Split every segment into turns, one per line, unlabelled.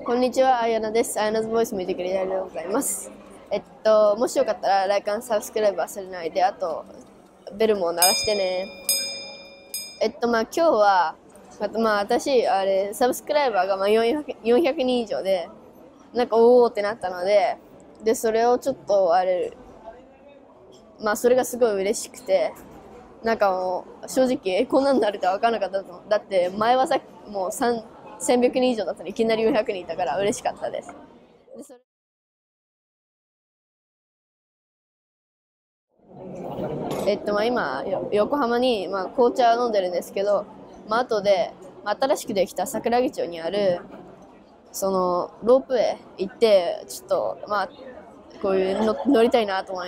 こんにちは、あやなです。あやなズボイス見てくれてありがとうございます。もしよかったら、ライク&サブスクライブ忘れないで、あと、ベルも鳴らしてね。今日は、私、サブスクライバーが400人以上で、おーってなったので、それをちょっと、それがすごい嬉しくて、もう、正直、こんなんなるとは分からなかったと。だって、前はさっきもう1100人以上だったのに、いきなり400人いたから嬉しかったです。今、横浜に、紅茶を飲んでるんですけど、後で、新しくできた桜木町にある、ロープウェイ行って、ちょっと、こういうの乗りたいなと思って、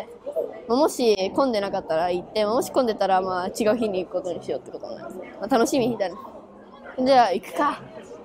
もし混んでなかったら行って、もし混んでたら、違う日に行くことにしようってことになります。楽しみだね。じゃあ、行くか。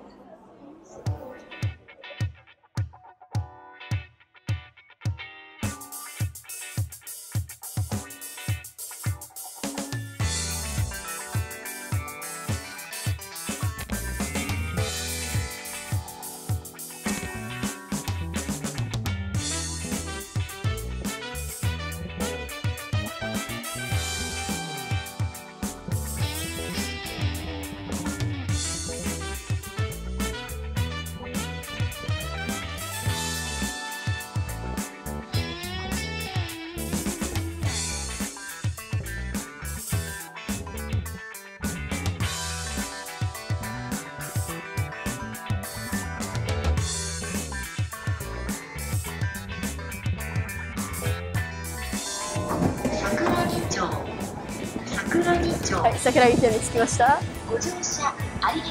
はい、桜木町に着きました。
ご乗車ありがとうござい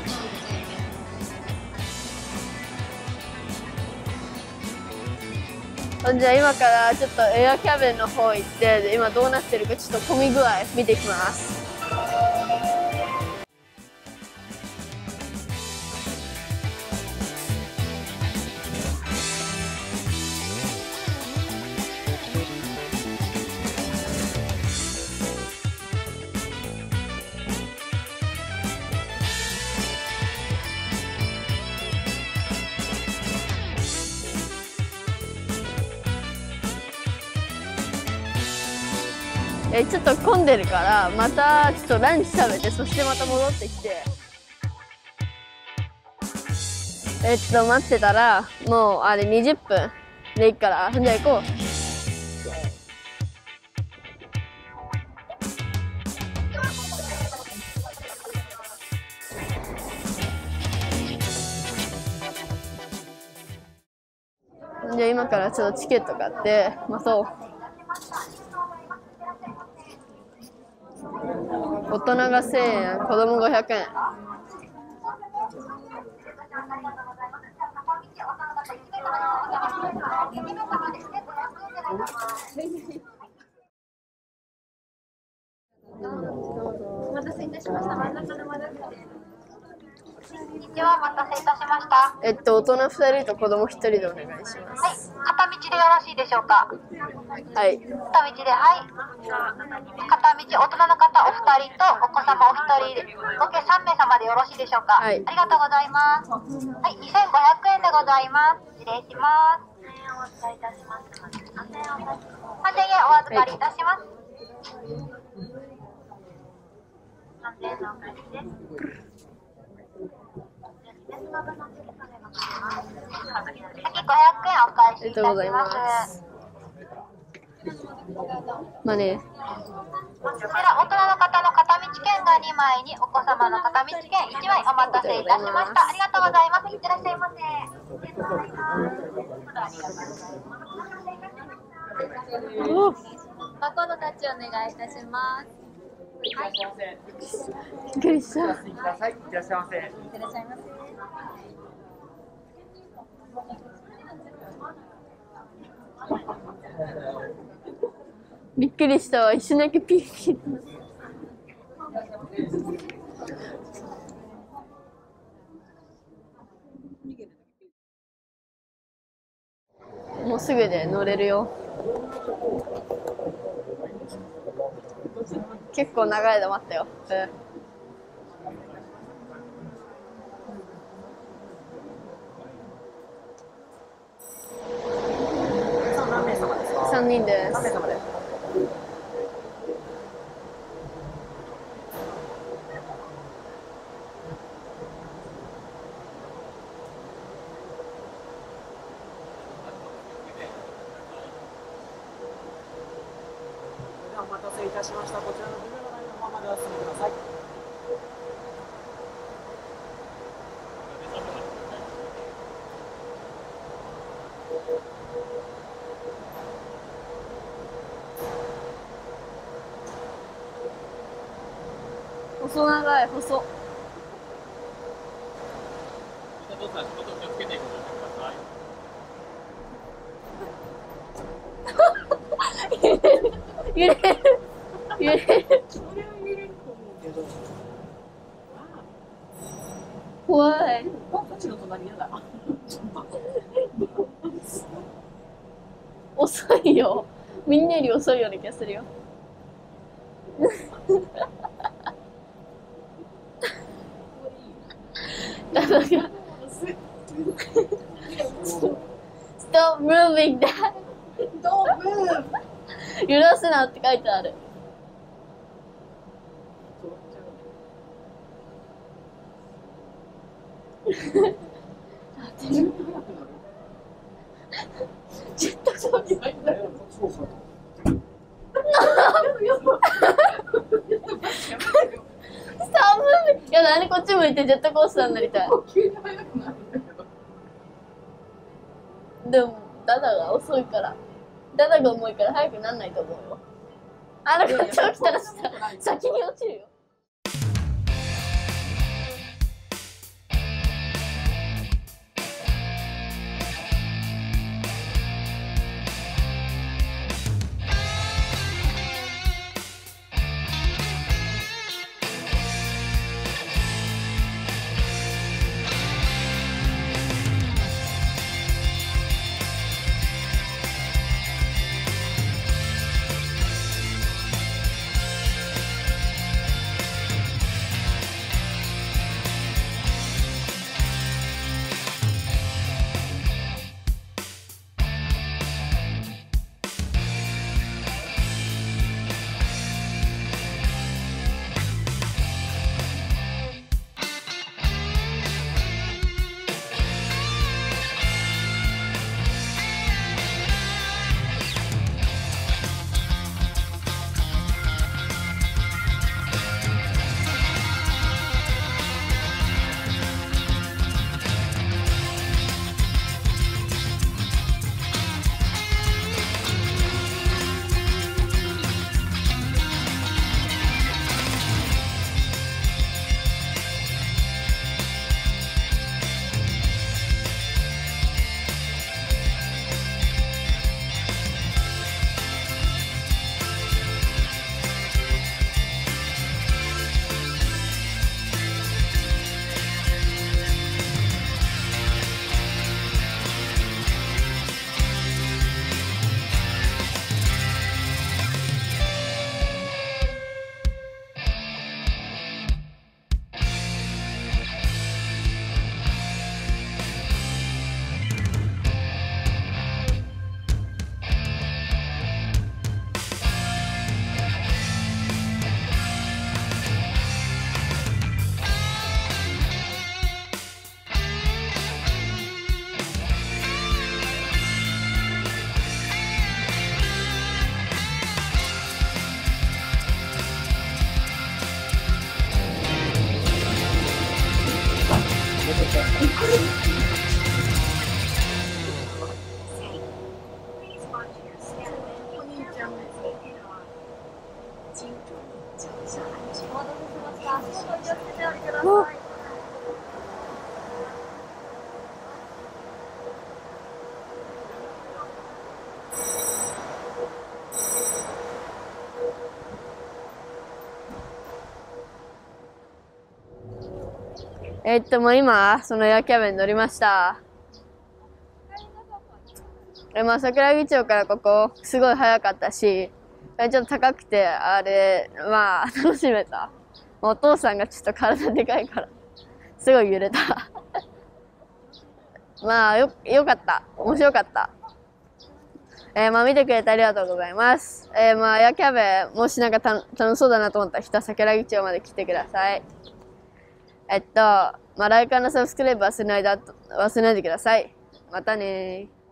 ます。じゃあ今からちょっとエアキャビンの方行って、今どうなってるかちょっと混み具合見てきます。ちょっと混んでるから、またちょっとランチ食べて、そしてまた戻ってきて、待ってたら、もうあれ20分で行くから、じゃあ行こう。じゃあ今からちょっとチケット買って待とう。大人が1000円、子供500円。
お待たせいたしました。真ん中の窓口です。こんにちは、お待たせいたしました。
大人2人と子供1人でお願いします。
はい、片道でよろしいでしょうか。
はい。
片道で、はい。片道、大人の方お二人とお子様お一人で、合計3名様でよろしいでしょうか。
はい。
ありがとうございます。はい、2500円でございます。失礼します。お伝えいたします。3000円お預かりいたします。3000円のお返しです。先500円お返しいたします。こちら大人の方の片道券が2枚にお子様の片道券1枚お待たせいたしました。ありがとうございます。いってらっしゃいませ。バーコードタッチお願いいたします。はい。
びっくりした。
いってらっしゃいませ。いってらっしゃいませ。
いってらっしゃいませ。
びっくりしたわ。一瞬だけピーピー。もうすぐで乗れるよ。結構長い間待ったよ。うん。
はい、お待たせいたしました。真ん中の窓口です。こんにちは、お待たせいたしました。ご乗車ありがとうございます。
はい。
お待たせいたしました。はい、片道でよろしいでしょうか。片道、大人の方お二人とお子様お一人で、合計3名様でよろしいでしょうか。
結構長い間待ったよ。うん。 人です。
3名様です。お待たせいたしました。こちらの10名のラインの方までお進みください。
細長い、細。揺れる。揺れる。怖い。遅いよ。みんなより遅いような気がするよ。だから。Stop moving that.
Don't move.
揺らすなって書いてある。ジェットコースター。いや、なんでこっち向いてジェットコースターになりたい。でも、ダダが遅いから。ダダが重いから早くなんないと思うよ。あの、こっち起きたら先に落ちるよ。もう今、そのエアキャビン乗りました。まあ、桜木町からここ、すごい早かったし、ちょっと高くて、あれ、まあ、楽しめた。お父さんがちょっと体でかいから、すごい揺れた。まあ、よかった。面白かった。 まあ見てくれてありがとうございます。まあヤキャベ、もしなんか楽しそうだなと思った人は桜木町まで来てください。まあライカーのサブスクライブ忘れないでください。またねー。